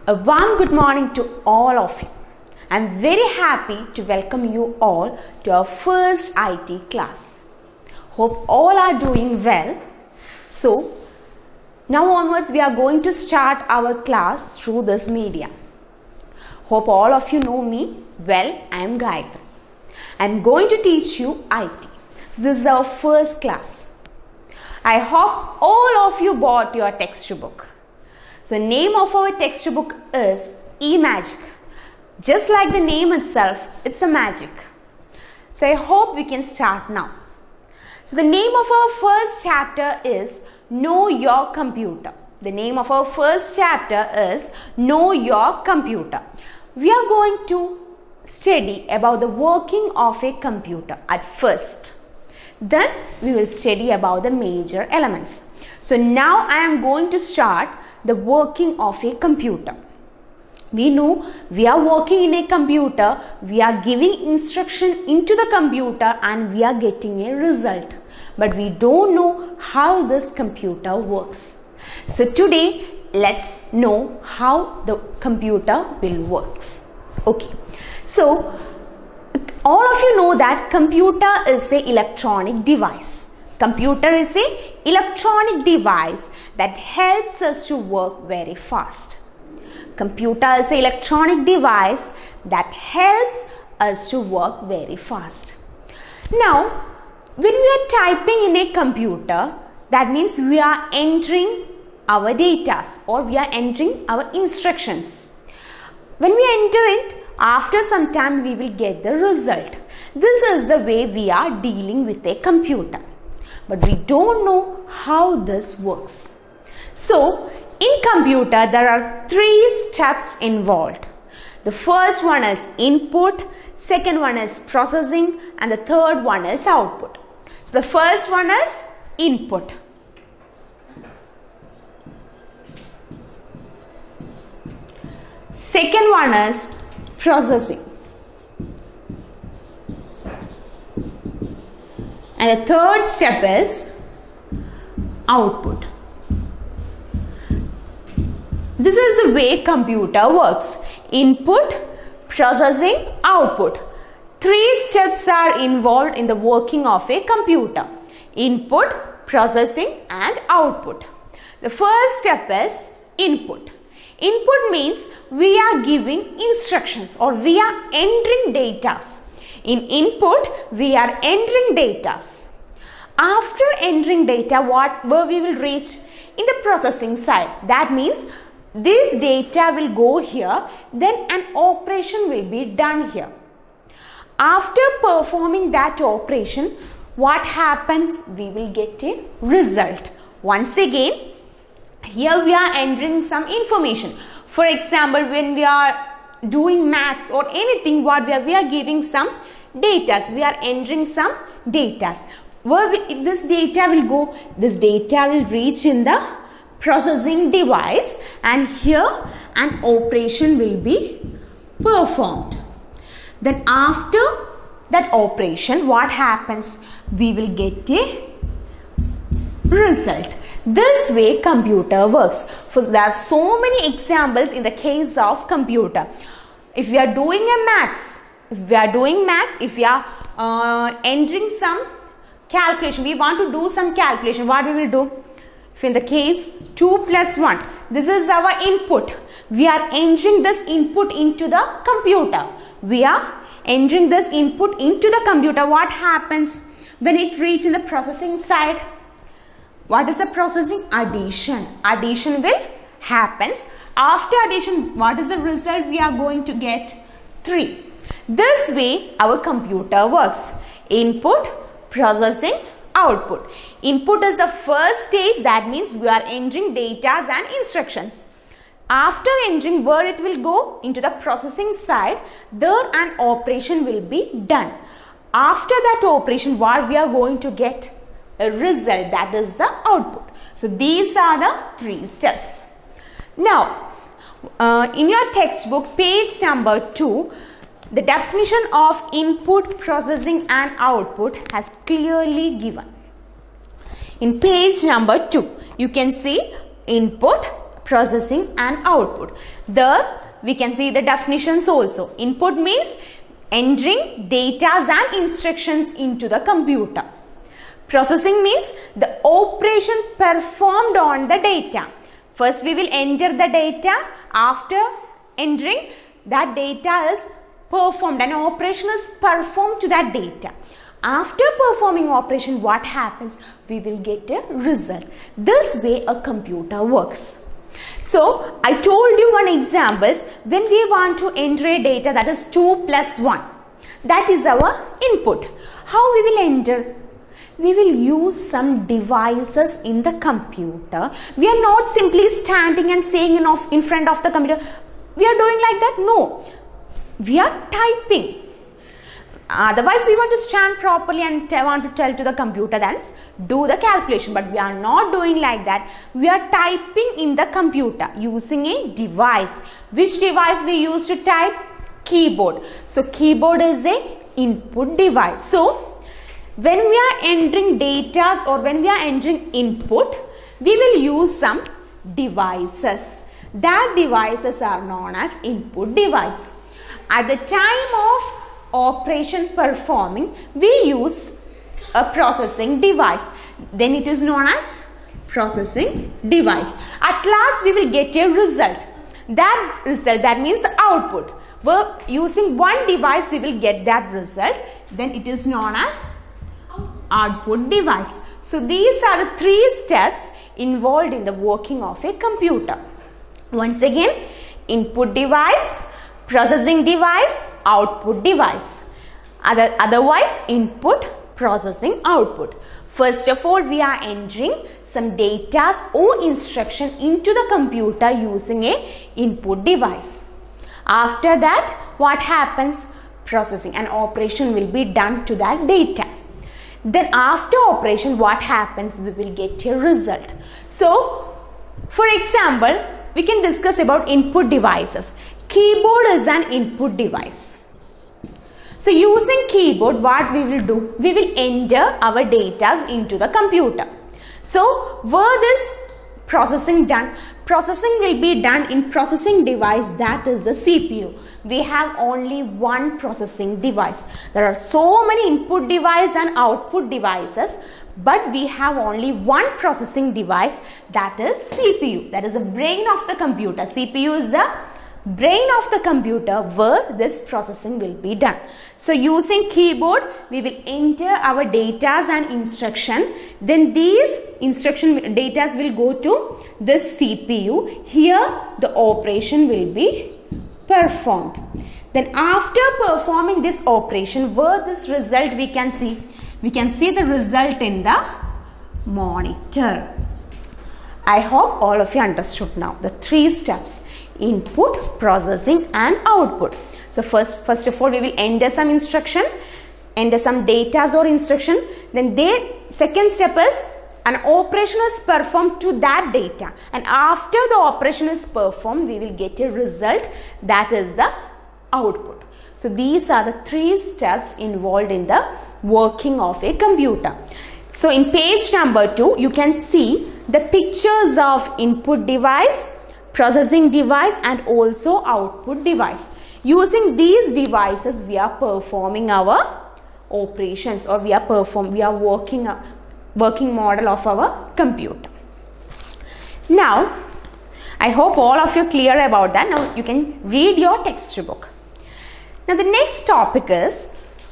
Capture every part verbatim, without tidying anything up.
A warm good morning to all of you. I am very happy to welcome you all to our first I T class. Hope all are doing well. So, now onwards we are going to start our class through this medium. Hope all of you know me well. I am Gayatri. I am going to teach you I T. So, this is our first class. I hope all of you bought your textbook. So, name of our textbook is E-Magic. Just like the name itself, it's a magic. So, I hope we can start now. So, the name of our first chapter is Know Your Computer. The name of our first chapter is Know Your Computer. We are going to study about the working of a computer at first. Then we will study about the major elements. So, now I am going to start the working of a computer. We know we are working in a computer, we are giving instruction into the computer and we are getting a result. But we don't know how this computer works. So today, let's know how the computer will works. Okay. So, all of you know that computer is an electronic device. Computer is an electronic device that helps us to work very fast. Computer is an electronic device that helps us to work very fast. Now, when we are typing in a computer, that means we are entering our data or we are entering our instructions. When we enter it, after some time we will get the result. This is the way we are dealing with a computer. But we don't know how this works. So, in computer, there are three steps involved. The first one is input, second one is processing, and the third one is output. So, the first one is input. Second one is processing. And the third step is output. This is the way computer works. Input, processing, output. Three steps are involved in the working of a computer. Input, processing and output. The first step is input. Input means we are giving instructions or we are entering data. In input, we are entering data. After entering data, what where we will reach? In the processing side. That means this data will go here, then an operation will be done here. After performing that operation, what happens? We will get a result. Once again, here we are entering some information. For example, when we are doing maths or anything, what we are, we are giving some data. We are entering some data. Where we, this data will go? This data will reach in the processing device and here an operation will be performed. Then after that operation, what happens? We will get a result. This way computer works. So there are so many examples in the case of computer. If we are doing a maths, if we are doing maths, if we are uh, entering some calculation, we want to do some calculation, what we will do? If in the case two plus one, this is our input. We are entering this input into the computer. We are entering this input into the computer. What happens when it reaches in the processing side? What is the processing? Addition. Addition will happens. After addition, what is the result we are going to get? three. This way our computer works. Input, processing, output. Input is the first stage, that means we are entering data and instructions. After entering, where it will go? Into the processing side, there an operation will be done. After that operation, what we are going to get? A result, that is the output. So these are the three steps. Now, uh, in your textbook, page number two, the definition of input, processing and output has clearly given. In page number two, you can see input, processing and output. There we can see the definitions also. Input means entering data and instructions into the computer. Processing means the operation performed on the data. First we will enter the data. After entering, that data is performed, an operation is performed to that data. After performing operation, what happens? We will get a result. This way a computer works. So I told you one example. When we want to enter a data, that is two plus one. That is our input. How we will enter? We will use some devices in the computer. We are not simply standing and saying in, of, in front of the computer. We are doing like that? No. We are typing. Otherwise, we want to stand properly and want to tell to the computer that do the calculation. But we are not doing like that. We are typing in the computer using a device. Which device we use to type? Keyboard. So, keyboard is a input device. So, when we are entering data or when we are entering input, we will use some devices. That devices are known as input device. At the time of operation performing, we use a processing device. Then it is known as processing device. At last we will get a result. That result, that means the output. We're using one device, we will get that result. Then it is known as output device. So these are the three steps involved in the working of a computer. Once again, input device, processing device, output device. Other, otherwise, input, processing, output. First of all, we are entering some data or instruction into the computer using a input device. After that, what happens? Processing. An operation will be done to that data. Then after operation, what happens? We will get a result. So, for example, we can discuss about input devices. Keyboard is an input device. So, using keyboard, what we will do? We will enter our data into the computer. So, were this processing done? Processing will be done in processing device, that is the C P U. We have only one processing device. There are so many input device and output devices, but we have only one processing device, that is C P U. That is the brain of the computer. C P U is the brain of the computer where this processing will be done. So using keyboard, we will enter our data and instruction. Then these instruction data will go to this C P U. Here the operation will be performed. Then after performing this operation, where this result we can see? We can see the result in the monitor. I hope all of you understood now the three steps: input, processing and output. So first, first of all, we will enter some instruction, enter some data or instruction. Then they, second step is an operation is performed to that data, and after the operation is performed, we will get a result, that is the output. So these are the three steps involved in the working of a computer. So in page number two, you can see the pictures of input device, processing device and also output device. Using these devices, we are performing our operations, or we are perform we are working a working model of our computer. Now, I hope all of you clear about that. Now you can read your textbook. Now the next topic is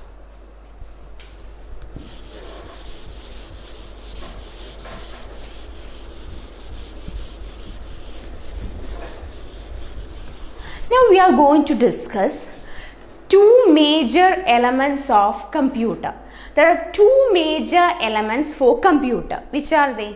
Now we are going to discuss two major elements of computer. There are two major elements for computer. Which are they?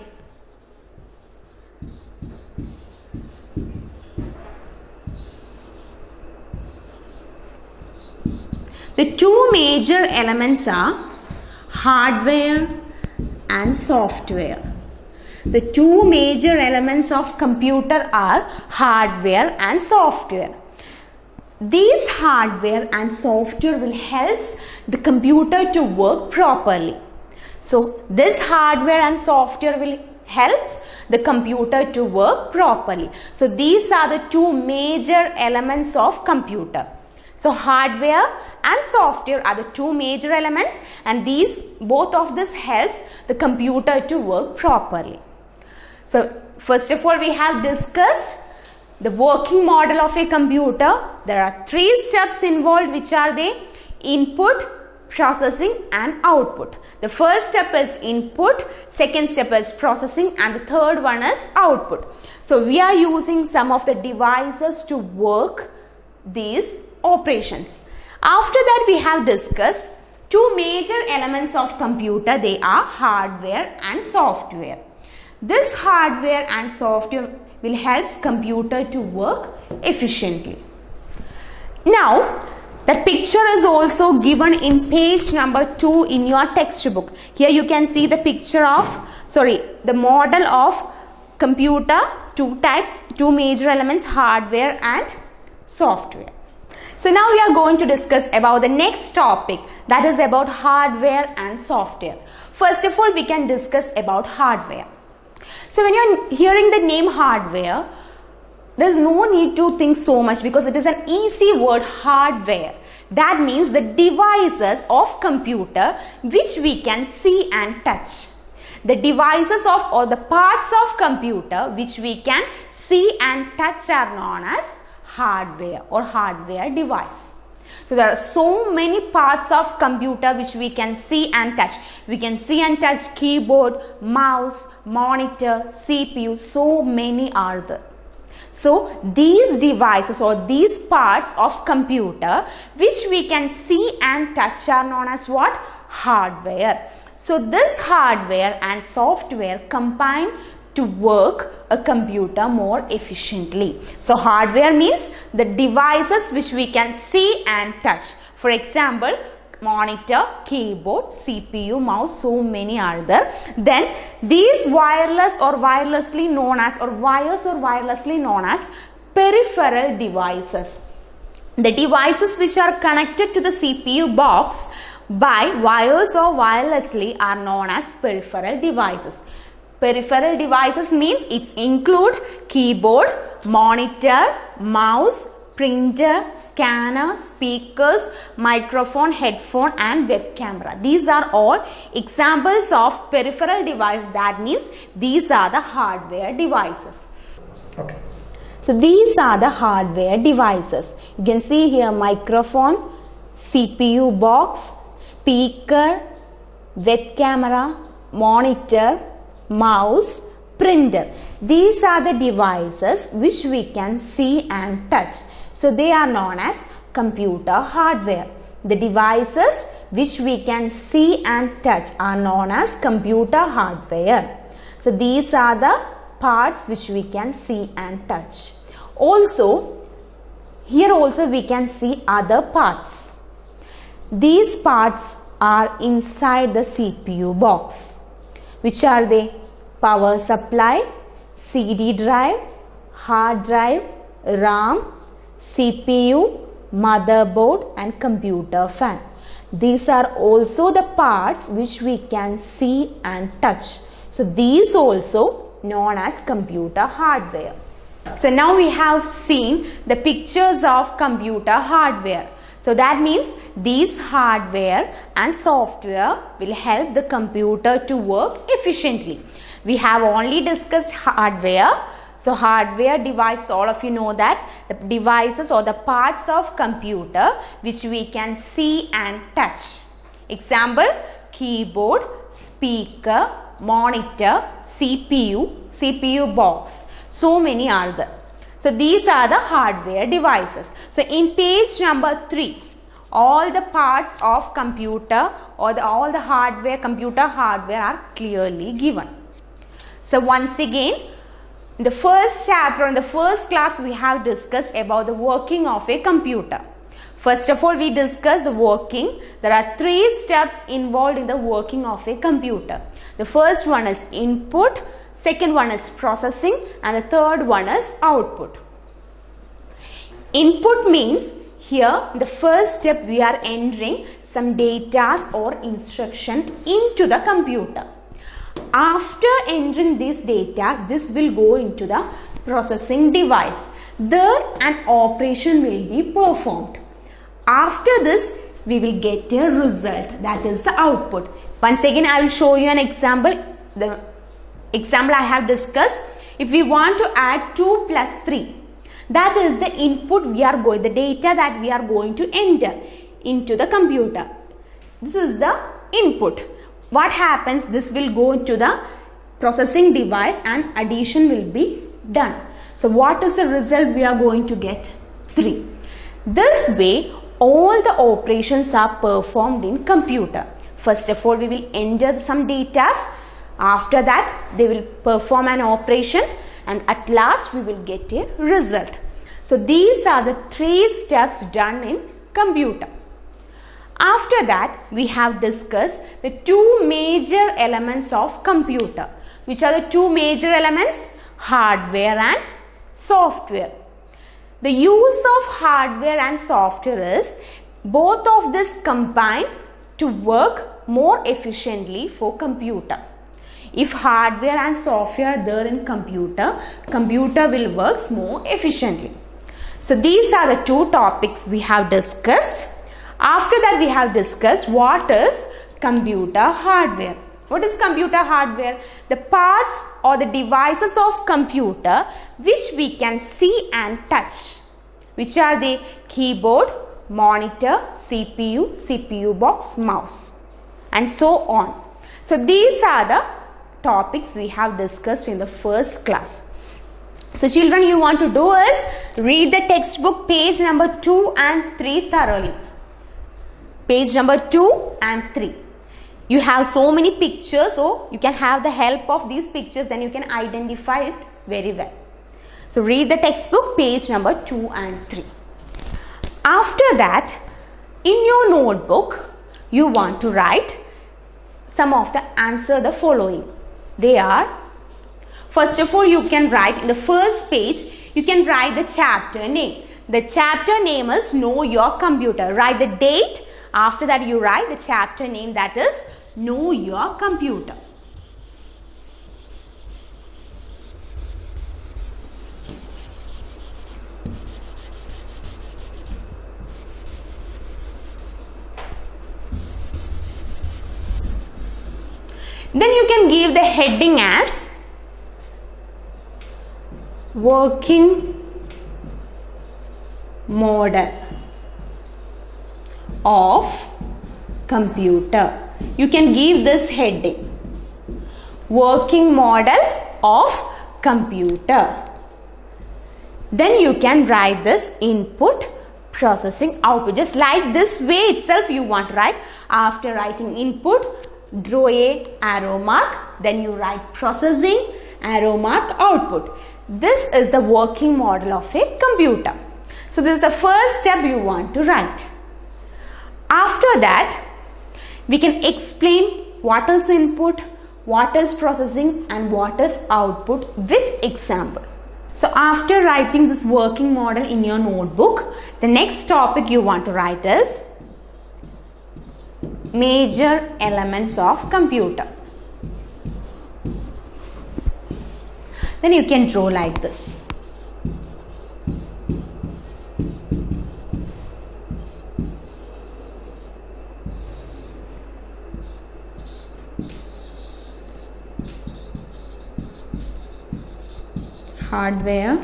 The two major elements are hardware and software. The two major elements of computer are hardware and software. These hardware and software will help the computer to work properly. So this hardware and software will helps the computer to work properly. So these are the two major elements of computer. So hardware and software are the two major elements, and these both of this helps the computer to work properly. So first of all, we have discussed the working model of a computer. There are three steps involved, which are the input, processing and output. The first step is input, second step is processing, and the third one is output. So we are using some of the devices to work these operations. After that, we have discussed two major elements of computer. They are hardware and software. This hardware and software will help computer to work efficiently. Now, that picture is also given in page number two in your textbook. Here you can see the picture of, sorry, the model of computer, two types, two major elements, hardware and software. So now we are going to discuss about the next topic, that is about hardware and software. First of all, we can discuss about hardware. So when you are hearing the name hardware, there is no need to think so much because it is an easy word, hardware. That means the devices of computer which we can see and touch. The devices of or the parts of computer which we can see and touch are known as hardware or hardware device. So there are so many parts of computer which we can see and touch. We can see and touch keyboard, mouse, monitor, C P U, so many are there. So these devices or these parts of computer which we can see and touch are known as what? Hardware. So this hardware and software combine to work a computer more efficiently. So hardware means the devices which we can see and touch. For example, monitor, keyboard, C P U, mouse, so many are there. Then these wireless or wirelessly known as or wires or wirelessly known as peripheral devices. The devices which are connected to the C P U box by wires or wirelessly are known as peripheral devices. Peripheral devices means it include keyboard, monitor, mouse, printer, scanner, speakers, microphone, headphone and web camera. These are all examples of peripheral device. That means these are the hardware devices. Okay. So these are the hardware devices. You can see here microphone, C P U box, speaker, web camera, monitor, mouse, printer. These are the devices which we can see and touch. So they are known as computer hardware. The devices which we can see and touch are known as computer hardware. So these are the parts which we can see and touch. Also, here also we can see other parts. These parts are inside the C P U box. Which are they? Power supply, C D drive, hard drive, RAM, C P U, motherboard and computer fan. These are also the parts which we can see and touch. So these also known as computer hardware. So now we have seen the pictures of computer hardware. So that means these hardware and software will help the computer to work efficiently. We have only discussed hardware. So hardware device, all of you know that the devices or the parts of computer which we can see and touch. Example, keyboard, speaker, monitor, C P U, C P U box. So many are there. So these are the hardware devices. So in page number three, all the parts of computer or the, all the hardware, computer hardware are clearly given. So once again, in the first chapter, in the first class, we have discussed about the working of a computer. First of all, we discussed the working. There are three steps involved in the working of a computer. The first one is input, second one is processing, and the third one is output. Input means here the first step we are entering some data or instruction into the computer. After entering these data, this will go into the processing device. There an operation will be performed. After this, we will get a result, that is the output. Once again, I will show you an example. The example I have discussed. If we want to add two plus three, that is the input we are going, the data that we are going to enter into the computer. This is the input. What happens? This will go into the processing device and addition will be done. So what is the result we are going to get? three. This way, all the operations are performed in computer. First of all, we will enter some data. After that, they will perform an operation, and at last we will get a result. So these are the three steps done in computer. After that, we have discussed the two major elements of computer. Which are the two major elements? Hardware and software. The use of hardware and software is both of this combined to work more efficiently for computer. If hardware and software are there in computer, computer will work more efficiently. So these are the two topics we have discussed. After that, we have discussed what is computer hardware. What is computer hardware? The parts or the devices of computer which we can see and touch. Which are the keyboard, monitor, C P U, C P U box, mouse, and so on. So these are the topics we have discussed in the first class. So children, you want to do is read the textbook page number two and three thoroughly. Page number two and three. You have so many pictures, so you can have the help of these pictures, then you can identify it very well. So read the textbook page number two and three. After that, in your notebook, you want to write some of the answer the following. They are, first of all, you can write in the first page, you can write the chapter name. The chapter name is Know Your Computer. Write the date. After that, you write the chapter name, that is Know Your Computer. Then you can give the heading as Working Model of Computer. You can give this heading, Working Model of Computer. Then you can write this input, processing, output. Just like this way itself you want to write. After writing input, draw a arrow mark, then you write processing, arrow mark, output. This is the working model of a computer. So this is the first step you want to write. After that, we can explain what is input, what is processing, and what is output with example. So after writing this working model in your notebook, the next topic you want to write is Major Elements of Computer. Then you can draw like this. Hardware,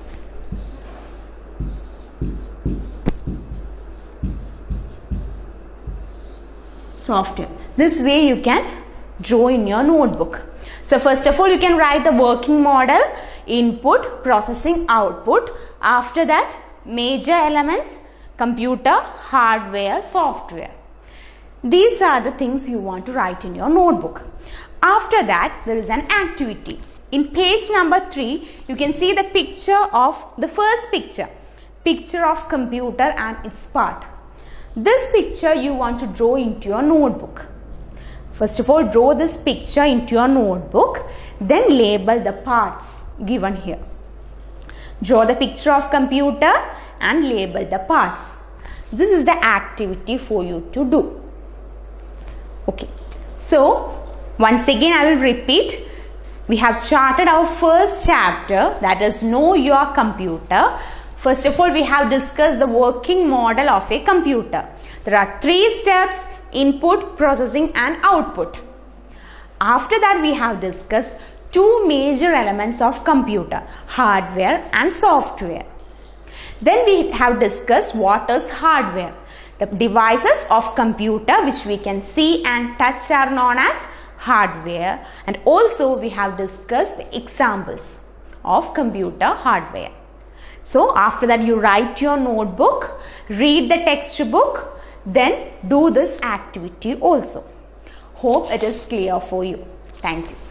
software. This way you can draw in your notebook. So first of all, you can write the working model, input, processing, output. After that, major elements, computer, hardware, software. These are the things you want to write in your notebook. After that, there is an activity. In page number three, you can see the picture of the first picture, picture of computer and its part. This picture you want to draw into your notebook. First of all, draw this picture into your notebook, then label the parts given here. Draw the picture of computer and label the parts. This is the activity for you to do. Okay, so Once again, I will repeat. We have started our first chapter, that is Know Your Computer. First of all, we have discussed the working model of a computer. There are three steps: input, processing and output. After that, we have discussed two major elements of computer, hardware and software. Then we have discussed what is hardware. The devices of computer which we can see and touch are known as hardware, and also we have discussed the examples of computer hardware. So after that, you write your notebook, read the textbook, then do this activity also. Hope it is clear for you. Thank you.